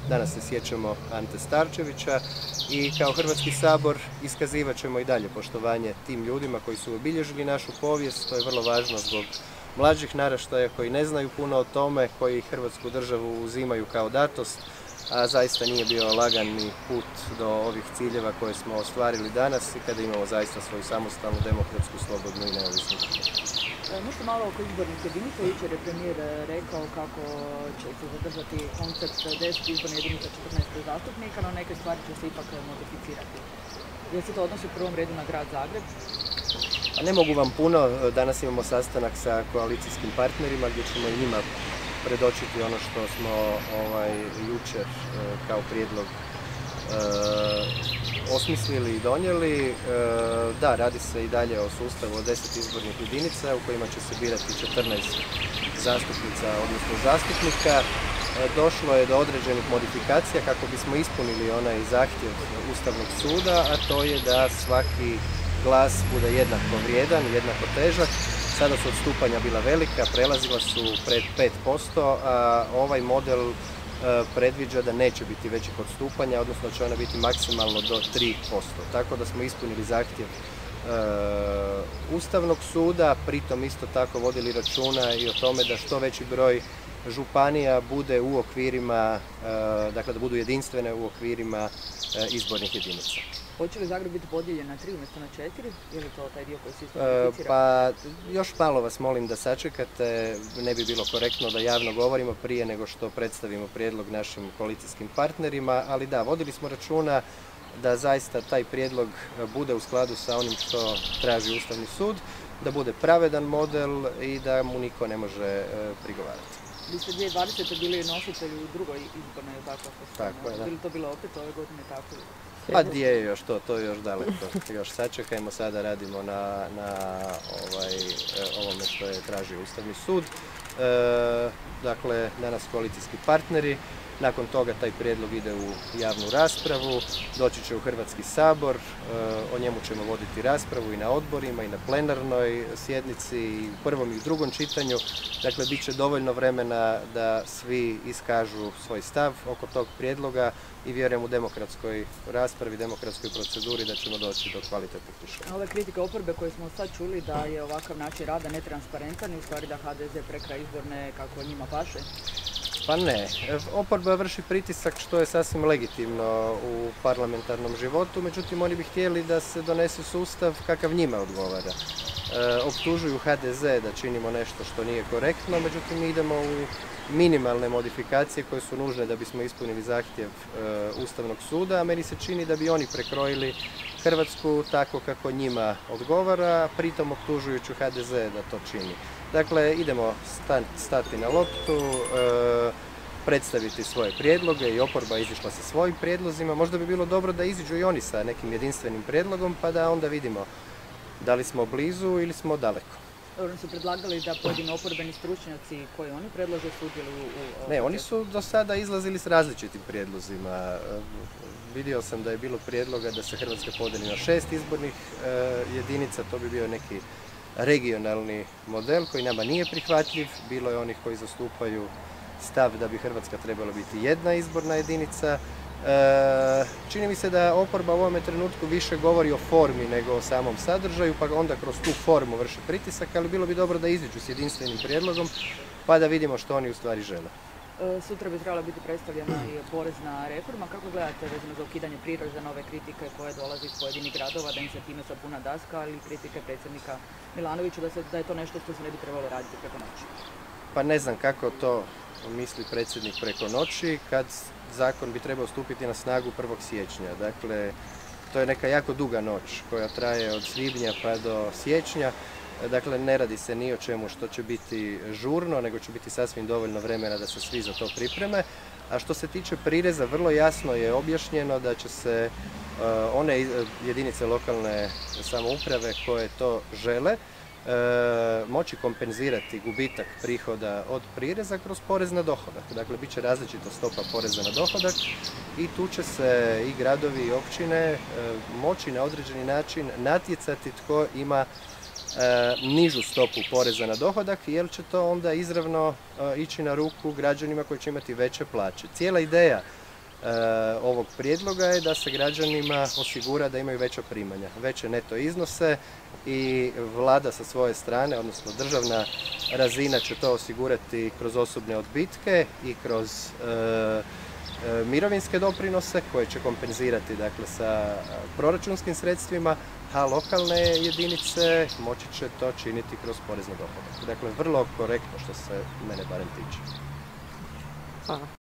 Danas se sjećamo Ante Starčevića i kao Hrvatski sabor iskazivat ćemo i dalje poštovanje tim ljudima koji su obilježili našu povijest. To je vrlo važno zbog mlađih naraštaja koji ne znaju puno o tome, koji Hrvatsku državu uzimaju kao datost, a zaista nije bio lagani put do ovih ciljeva koje smo ostvarili danas i kada imamo zaista svoju samostalnu, demokratsku, slobodnu i neovisnu državu. Možete malo oko izbornih jedinica, jučer je premijer rekao kako će se zadržati koncept 10 izbornih jedinica 14 zastupnika, no neke stvari će se ipak modificirati. Jel se to odnosi u prvom redu na grad Zagreb? A ne mogu vam puno, danas imamo sastanak sa koalicijskim partnerima gdje ćemo i njima predočiti ono što smo jučer kao prijedlog osmislili i donijeli. Da, radi se i dalje o sustavu od 10 izbornih jedinica u kojima će se birati 14 zastupnica, odnosno zastupnika. Došlo je do određenih modifikacija kako bismo ispunili onaj zahtjev Ustavnog suda, a to je da svaki glas bude jednako vrijedan, jednako težak. Sada su odstupanja bila velika, prelazila su pred 5%, a ovaj model predviđa da neće biti većih odstupanja, odnosno će ona biti maksimalno do 3%. Tako da smo ispunili zahtjev Ustavnog suda, pritom isto tako vodili računa i o tome da što veći broj županija bude u okvirima, dakle da budu jedinstvene u okvirima izbornih jedinica. Hoće li Zagreb biti podijeljen na 3 umjesto na 4? Je li to taj dio koji se isto modificira? Pa još malo vas molim da sačekate, ne bi bilo korektno da javno govorimo prije nego što predstavimo prijedlog našim koalicijskim partnerima, ali da, vodili smo računa da zaista taj prijedlog bude u skladu sa onim što traži Ustavni sud, da bude pravedan model i da mu niko ne može prigovarati. Vi ste 2020. bili nositelji u drugoj izbornoj, tako je, da. Bi li to bilo opet ove godine tako? Pa gdje je još to? To je još daleko. Još sačekajmo, sada radimo na ovome što je tražio Ustavni sud. Dakle, danas koalicijski partneri. Nakon toga taj prijedlog ide u javnu raspravu, doći će u Hrvatski sabor, o njemu ćemo voditi raspravu i na odborima i na plenarnoj sjednici i u prvom i u drugom čitanju. Dakle, bit će dovoljno vremena da svi iskažu svoj stav oko tog prijedloga i vjerujem u demokratskoj raspravi, demokratskoj proceduri da ćemo doći do kvalitetnih rješenja. Ove kritike oporbe koje smo sad čuli da je ovakav način rada netransparentan i u stvari da HDZ prekraja izborne kako njima paše? Pa ne, oporba vrši pritisak što je sasvim legitimno u parlamentarnom životu, međutim oni bi htjeli da se donese sustav kakav njima odgovara. Optužuju HDZ da činimo nešto što nije korektno, međutim mi idemo u minimalne modifikacije koje su nužne da bismo ispunili zahtjev Ustavnog suda, a meni se čini da bi oni prekrojili Hrvatsku tako kako njima odgovara, pritom optužujući HDZ da to čini. Dakle, idemo stati na loptu, predstaviti svoje prijedloge i oporba izišla sa svojim prijedlozima. Možda bi bilo dobro da iziđu i oni sa nekim jedinstvenim prijedlogom pa da onda vidimo da li smo blizu ili smo daleko. Dobro, su predlagali da pojedini oporbeni stručnjaci koji oni predlažu sudjeluju u... Ne, oni su do sada izlazili s različitim prijedlozima. Vidio sam da je bilo prijedloga da se Hrvatska podijeli na 6 izbornih jedinica, to bi bio neki regionalni model koji nama nije prihvatljiv. Bilo je onih koji zastupaju stav da bi Hrvatska trebala biti jedna izborna jedinica. Čini mi se da oporba u ovome trenutku više govori o formi nego o samom sadržaju, pa onda kroz tu formu vrši pritisak, ali bilo bi dobro da iziđu s jedinstvenim prijedlogom pa da vidimo što oni u stvari žele. Sutra bi trebala biti predstavljena i porezna reforma. Kako gledate vezano za ukidanje prireza, nove kritike koje dolaze iz pojedinih gradova, da im se time sapuna daska, ali i kritike predsjednika Milanovića da je to nešto što se ne bi trebalo raditi preko noći? Pa ne znam kako to misli predsjednik preko noći, kad zakon bi trebao stupiti na snagu 1. siječnja. Dakle, to je neka jako duga noć koja traje od svibnja pa do siječnja. Dakle, ne radi se ni o čemu što će biti žurno, nego će biti sasvim dovoljno vremena da se svi za to pripreme. A što se tiče prireza, vrlo jasno je objašnjeno da će se one jedinice lokalne samouprave koje to žele moći kompenzirati gubitak prihoda od prireza kroz porez na dohodak. Dakle, bit će različita stopa poreza na dohodak i tu će se i gradovi i općine moći na određeni način natjecati tko ima nižu stopu poreza na dohodak, jer će to onda izravno ići na ruku građanima koji će imati veće plaće. Cijela ideja ovog prijedloga je da se građanima osigura da imaju veća primanja, veće neto iznose i vlada sa svoje strane, odnosno državna razina će to osigurati kroz osobne odbitke i kroz mirovinske doprinose koje će kompenzirati dakle, sa proračunskim sredstvima, a lokalne jedinice moći će to činiti kroz porez na dohodak. Dakle, vrlo korektno što se mene barem tiče. Hvala.